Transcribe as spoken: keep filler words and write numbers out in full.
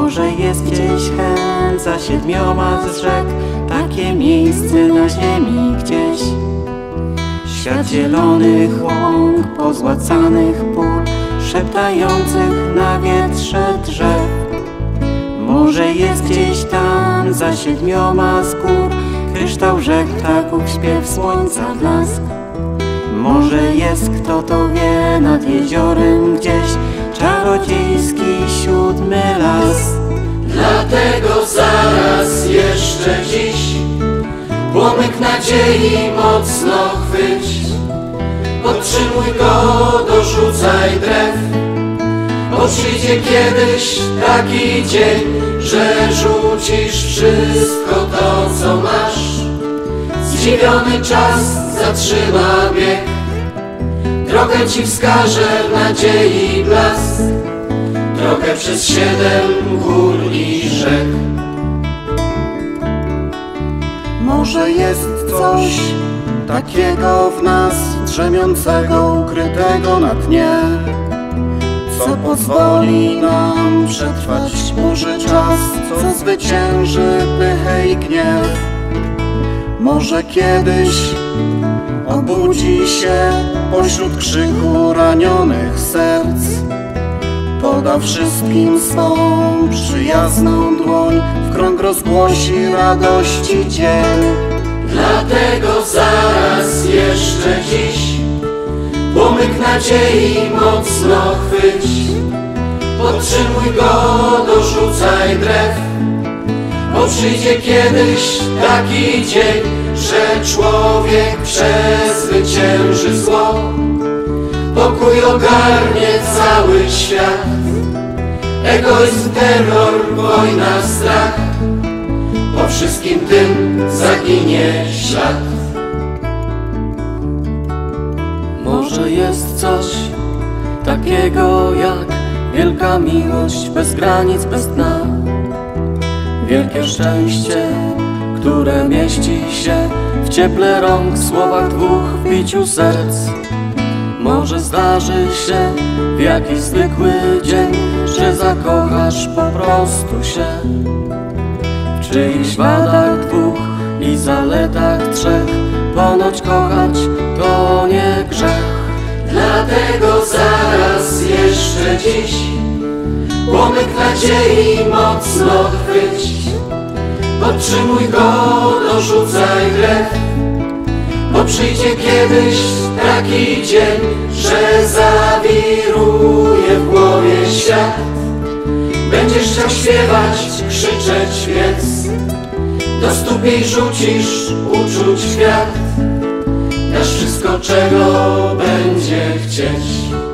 Może jest gdzieś chęt za siedmioma z rzek, takie miejsce na ziemi gdzieś. Świat zielonych łąk, pozłacanych pól, szeptających na wietrze drzew. Może jest gdzieś tam za siedmioma z gór, kryształ rzek, ptaków śpiew, słońca blask. Może jest, kto to wie, nad jeziorem gdzieś czarodziejski siódmy las. Dlatego zaraz jeszcze dziś płomyk nadziei mocno chwyć. Podtrzymuj go, dorzucaj drew, bo przyjdzie kiedyś taki dzień, że rzucisz wszystko to, co masz. Zdziwiony czas zatrzyma bieg, drogę ci wskaże nadziei blask, drogę przez siedem gór i rzek. Może jest coś takiego w nas, drzemiącego, ukrytego na dnie, co pozwoli nam przetrwać burzy czas, co zwycięży pychę i gniew. Może kiedyś obudzi się pośród krzyku ranionych serc, poda wszystkim swą przyjazną dłoń, w krąg rozgłosi radości dzień. Dlatego zaraz jeszcze dziś płomyk nadziei mocno chwyć. Podtrzymuj go, dorzucaj drew, bo przyjdzie kiedyś taki dzień, że człowiek przezwycięży zło. Pokój ogarnie cały świat, egoizm, terror, wojna, strach, po wszystkim tym zaginie ślad. Może jest coś takiego jak wielka miłość, bez granic, bez dna. Wielkie szczęście, które mieści się w cieple rąk, w słowach dwóch, w biciu serc. Może zdarzy się w jakiś zwykły dzień, że zakochasz po prostu się w czyichś wadach dwóch i zaletach trzech. Ponoć kochać to nie grzech. Dlatego zaraz jeszcze dziś płomyk nadziei mocno chwyć. Podtrzymuj go, dorzucaj drew, bo przyjdzie kiedyś taki dzień, że zawiruje w głowie świat. Będziesz chciał śpiewać, krzyczeć, więc do stóp jej rzucisz uczuć kwiat. Dasz wszystko, czego będzie chcieć.